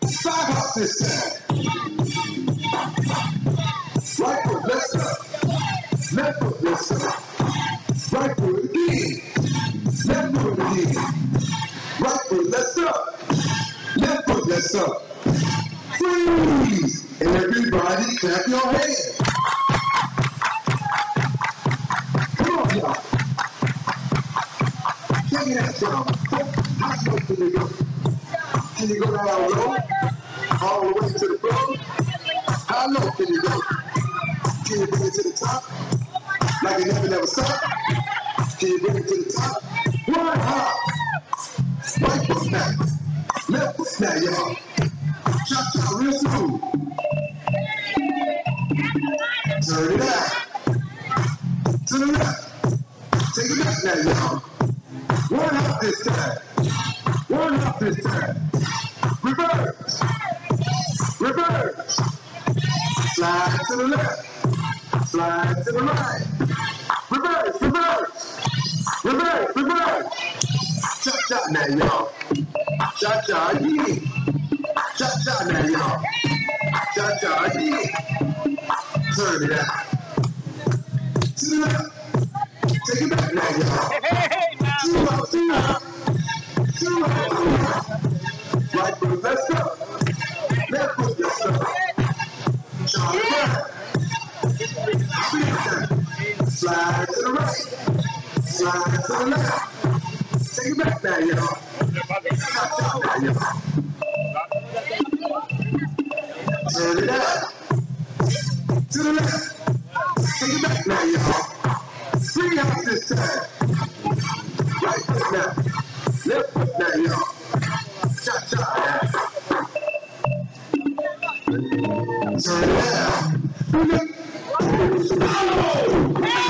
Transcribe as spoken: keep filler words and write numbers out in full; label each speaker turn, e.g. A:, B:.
A: Side hop this time. Right foot, left up. Left foot, left up. Right foot again. Left foot again. Right foot, left up. Left foot, left up. Freeze! And everybody clap your hands. Come on, y'all. Check it out, y'all. How low can you go? Can you go down low? All the way to the floor? How low can you go? Can you bring it to the top? Like it never, never stopped? Can you bring it to the top? One hop. Right foot now. Left foot now, y'all. Chop, chop, real smooth. Turn it out. To the left. Take it back now, y'all. One hop this time. One hop this time. Reverse. Reverse. Slide to the left. Slide to the right. Reverse, reverse. Reverse, reverse. Chop, chop now, y'all. Chop, chop again. Chop, chop now, y'all. Chop, chop again. Turn it out. To the left. Take it back now, y'all. Two up, two up. Two up, two up. Right foot, left up. Left foot, left up. Chop it down. Slide to the right. Slide to the left. Take it back now, y'all. Chop, chop now, y'all. Turn it out. To the left. Take it back now, y'all. Three hops this time. Right foot now. Left foot now, y'all. Chop, chop now. Turn it out. Oh!